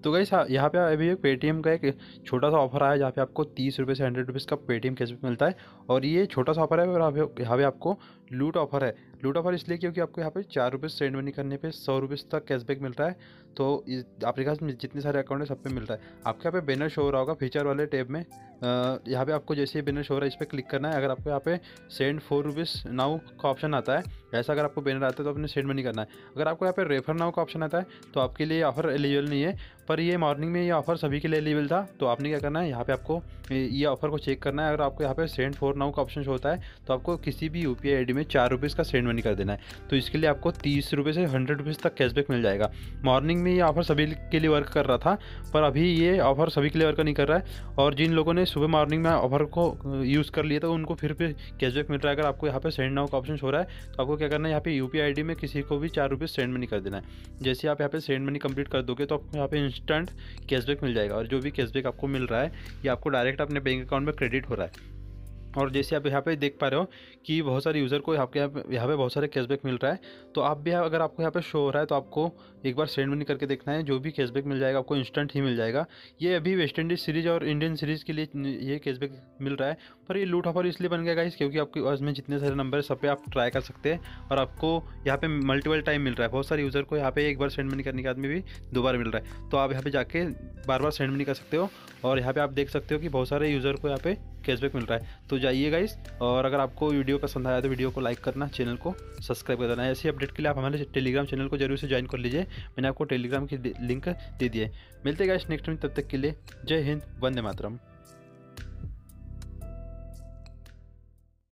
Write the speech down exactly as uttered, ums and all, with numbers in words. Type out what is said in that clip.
तो गाइस हाँ, यहाँ पे अभी एक पेटीएम का एक छोटा सा ऑफर आया है जहाँ पे आपको तीस रुपये से हंड्रेड रुपीज़ का पेटीएम कैशबैक मिलता है। और ये छोटा सा ऑफर है और यहाँ पे यहाँ पे आपको लूट ऑफर है। लूट ऑफर इसलिए क्योंकि आपको यहाँ पे चार रुपये सेंड मनी करने पे सौ रुपये तक कैशबैक मिल रहा है। तो इस आपके पास जितने सारे अकाउंट है सब पे मिल रहा है। आपके यहाँ पे बैनर शो हो रहा होगा फीचर वाले टैब में। यहाँ पे आपको जैसे ही बैनर शो हो रहा है इस पर क्लिक करना है। अगर आपको यहाँ पे सेंड फोर रुपीज़ नाउ का ऑप्शन आता है, ऐसा अगर आपको बैनर आता है तो अपने सेंड मनी करना है। अगर आपको यहाँ पे रेफर नाउ का ऑप्शन आता है तो आपके लिए ऑफर एलिजिबल नहीं है, पर ये मॉर्निंग में ये ऑफर सभी के लिए एलिजिबल था। तो आपने क्या करना है, यहाँ पे आपको ये ऑफर को चेक करना है। अगर आपको यहाँ पे सेंड फॉर नाउ का ऑप्शन होता है तो आपको किसी भी यूपीआई आईडी में चार रुपीज़ का सेंड मनी कर देना है। तो इसके लिए आपको तीस रुपये से हंड्रेड रुपीज़ तक कैशबैक मिल जाएगा। मॉर्निंग में ये ऑफर सभी के लिए वर्क कर रहा था, पर अभी ये ऑफर सभी के लिए वर्क नहीं कर रहा है। और जिन लोगों ने सुबह मॉर्निंग में ऑफर को यूज़ कर लिया तो उनको फिर भी कैशबैक मिल रहा है। अगर आपको यहाँ पे सेंड नाउ का ऑप्शन हो रहा है तो आपको क्या करना है, यहाँ पे यूपीआई आईडी में किसी को भी चार रुपये सेंड मनी कर देना है। जैसे आप यहाँ पे सेंड मनी कंप्लीट कर दोगे तो आपको यहाँ पे इंस्टेंट कैशबैक मिल जाएगा। और जो भी कैशबैक आपको मिल रहा है ये आपको डायरेक्ट अपने बैंक अकाउंट में क्रेडिट हो रहा है। और जैसे आप यहाँ पे देख पा रहे हो कि बहुत सारे यूज़र को यहाँ पे यहाँ पे बहुत सारे कैशबैक मिल रहा है। तो आप भी अगर आपको यहाँ पे शो हो रहा है तो आपको एक बार सेंड मनी करके देखना है। जो भी कैशबैक मिल जाएगा आपको इंस्टेंट ही मिल जाएगा। ये अभी वेस्ट इंडीज़ सीरीज़ और इंडियन सीरीज़ के लिए ये कैशबैक मिल रहा है। पर ये लूट ऑफर इसलिए बन गया गाइस क्योंकि आपके पास में जितने सारे नंबर है सब पे आप ट्राई कर सकते हैं और आपको यहाँ पे मल्टीपल टाइम मिल रहा है। बहुत सारे यूज़र को यहाँ पे एक बार सेंड मनी करने के बाद में भी दो बार मिल रहा है। तो आप यहाँ पे जाके बार बार सेंड मनी कर सकते हो। और यहाँ पे आप देख सकते हो कि बहुत सारे यूज़र को यहाँ पे कैशबैक मिल रहा है। तो जाइए गाइस, और अगर आपको वीडियो पसंद आया तो वीडियो को लाइक करना, चैनल को सब्सक्राइब कर देना। ऐसी अपडेट के लिए आप हमारे टेलीग्राम चैनल को जरूर से ज्वाइन कर लीजिए। मैंने आपको टेलीग्राम की लिंक दे दी है। मिलते गाइस नेक्स्ट टाइम, तब तक के लिए जय हिंद, वंदे मातरम।